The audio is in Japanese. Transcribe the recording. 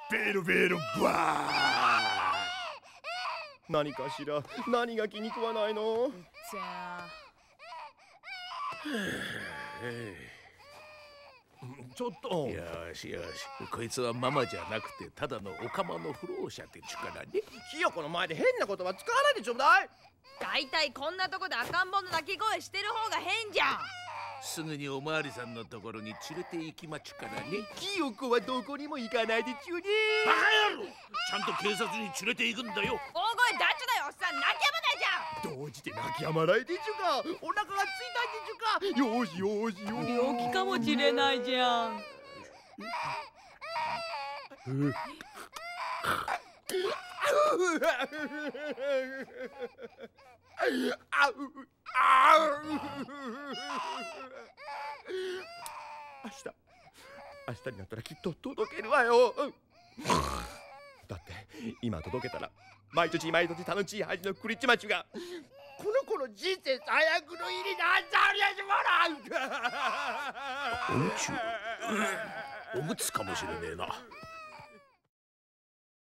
ベロベロバー。何かしら、何が気に食わないの？ じゃあちょっと。 よしよし、こいつはママじゃなくてただのオカマの不老者って力ね。 ひよこの前で変な言葉使わないでちょうだい。 だいたいこんなとこで赤ん坊の泣き声してる方が変じゃん。 すぐにおまわりさんのところに連れて行きまちからね。 ひよこはどこにも行かないでちゅね。 バカ野郎、ちゃんと警察に連れて行くんだよ。 大声ダッチだよおっさん、泣き止まないじゃん。 どうして泣き止まないでちゅか。お腹がついたんでちゅか。よしよしよし。 病気かもしれないじゃん。 明日になったらきっと届けるわよ。だって今届けたら毎年毎年楽しい恥のクリッチマチがこの子の人生最悪の日になっちゃうやしもらう。 おむつかもしれねえな。